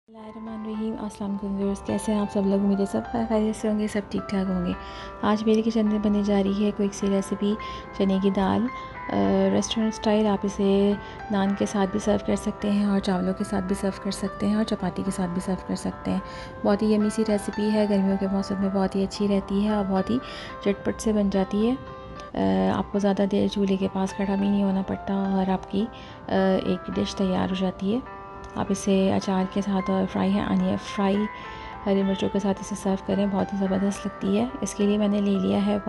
बिस्मिल्लाहिर्रहमानिर्रहीम। अस्सलाम वालेकुम व्यूअर्स, कैसे हैं आप सब लोग? उम्मीद है सब खैरियत से होंगे, सब ठीक ठाक होंगे। आज मेरे किचन में बनने जा रही है क्विक सी रेसिपी चने की दाल रेस्टोरेंट स्टाइल। आप इसे नान के साथ भी सर्व कर सकते हैं और चावलों के साथ भी सर्व कर सकते हैं और चपाती के साथ भी सर्व कर सकते हैं। बहुत ही यमी सी रेसिपी है, गर्मियों के मौसम में बहुत ही अच्छी रहती है और बहुत ही झटपट से बन जाती है। आपको ज़्यादा देर चूल्हे के पास खड़ा भी नहीं होना पड़ता और आपकी एक डिश तैयार हो जाती है। आप इसे अचार के साथ और फ्राई हरी मिर्चों के साथ इसे सर्व करें, बहुत ही ज़बरदस्त लगती है। इसके लिए मैंने ले लिया है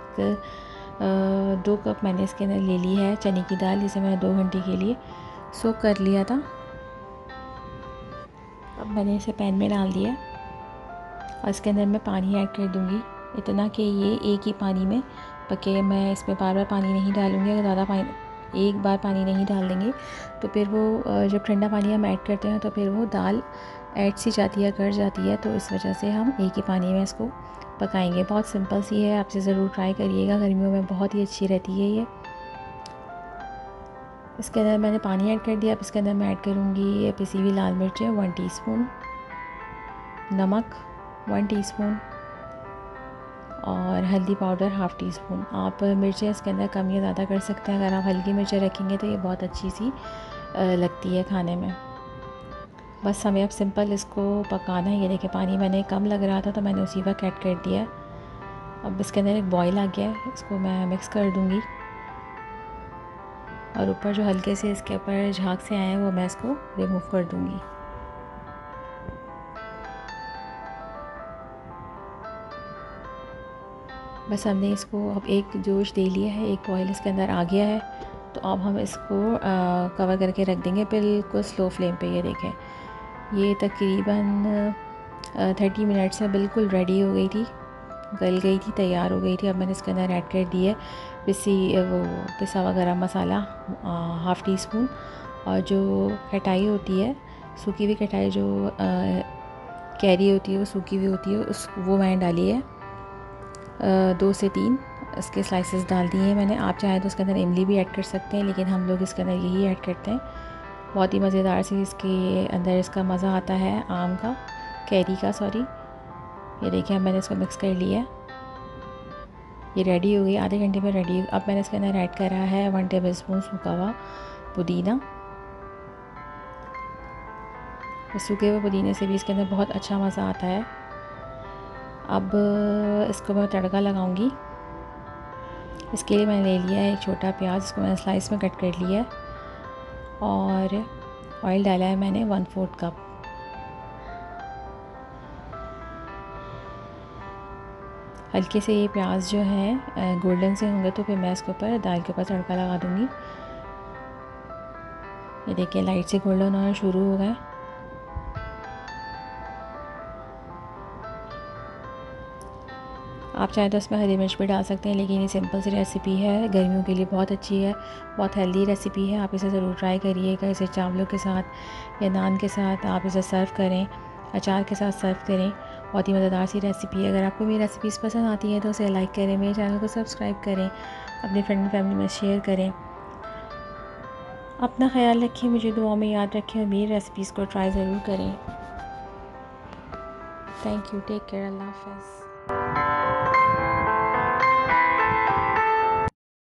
2 कप मैंने इसके अंदर ले ली है चने की दाल, जिसे मैंने 2 घंटे के लिए सोक कर लिया था। अब मैंने इसे पैन में डाल दिया और इसके अंदर मैं पानी ऐड कर दूँगी, इतना कि ये एक ही पानी में पके। मैं इसमें बार बार पानी नहीं डालूँगी। अगर ज़्यादा पानी एक बार पानी नहीं डाल देंगे तो फिर वो जब ठंडा पानी हम ऐड करते हैं तो फिर वो दाल ऐड सी जाती है, कट जाती है। तो इस वजह से हम एक ही पानी में इसको पकाएंगे। बहुत सिंपल सी है, आप इसे ज़रूर ट्राई करिएगा, गर्मियों में बहुत ही अच्छी रहती है ये। इसके अंदर मैंने पानी ऐड कर दिया। अब इसके अंदर मैं ऐड करूँगी पिसी हुई लाल मिर्चें 1 टीस्पून, नमक 1 टीस्पून और हल्दी पाउडर 1/2 टीस्पून। आप मिर्चें इसके अंदर कम या ज़्यादा कर सकते हैं। अगर आप हल्की मिर्चें रखेंगे तो ये बहुत अच्छी सी लगती है खाने में। बस हमें अब सिंपल इसको पकाना है। ये देखिए पानी मैंने कम लग रहा था तो मैंने उसी वक्त ऐड कर दिया। अब इसके अंदर एक बॉईल आ गया है, इसको मैं मिक्स कर दूँगी और ऊपर जो हल्के से इसके ऊपर झाग से आए हैं वो मैं इसको रिमूव कर दूँगी। बस हमने इसको अब एक जोश दे लिया है, एक बॉयल इसके अंदर आ गया है। तो अब हम इसको कवर करके रख देंगे बिल्कुल स्लो फ्लेम पे। ये देखें ये तकरीबन 30 मिनट्स में बिल्कुल रेडी हो गई थी, गल गई थी, तैयार हो गई थी। अब मैंने इसके अंदर ऐड कर दी है पिसा हुआ गरम मसाला 1/2 टीस्पून और जो खटाई होती है, सूखी हुई खटाई जो कैरी होती है, वो सूखी हुई होती है, वो मैंने डाली है 2 से 3 इसके स्लाइसेस डाल दिए हैं मैंने। आप चाहें तो इसके अंदर इमली भी ऐड कर सकते हैं, लेकिन हम लोग इसके अंदर यही ऐड करते हैं। बहुत ही मज़ेदार सी इसके अंदर इसका मज़ा आता है, आम का, कैरी का सॉरी। ये देखिए अब मैंने इसको मिक्स कर लिया है, ये रेडी हो गई, आधे घंटे में रेडी। अब मैंने इसके अंदर ऐड करा है 1 टेबलस्पून सूखा हुआ पुदीना। सूखे हुए पुदीने से भी इसके अंदर बहुत अच्छा मज़ा आता है। अब इसको मैं तड़का लगाऊंगी। इसके लिए मैंने ले लिया है एक छोटा प्याज, इसको मैंने स्लाइस में कट कर लिया है और ऑयल डाला है मैंने 1/4 कप। हल्के से ये प्याज जो है गोल्डन से होंगे तो फिर मैं इसके ऊपर दाल के ऊपर तड़का लगा दूँगी। ये देखिए लाइट से गोल्डन होना शुरू हो गए। आप चाहें तो इसमें हरी मिर्च भी डाल सकते हैं, लेकिन ये सिंपल सी रेसिपी है, गर्मियों के लिए बहुत अच्छी है, बहुत हेल्दी रेसिपी है। आप इसे ज़रूर ट्राई करिएगा। इसे चावलों के साथ या नान के साथ आप इसे सर्व करें, अचार के साथ सर्व करें। बहुत ही मज़ेदार सी रेसिपी है। अगर आपको मेरी रेसिपीज़ पसंद आती है तो उसे लाइक करें, मेरे चैनल को सब्सक्राइब करें, अपने फ्रेंड एंड फैमिली में शेयर करें। अपना ख्याल रखें, मुझे दुआ में याद रखें और मेरी रेसिपीज़ को ट्राई ज़रूर करें। थैंक यू, टेक केयर, अल्लाह हाफ़िज़।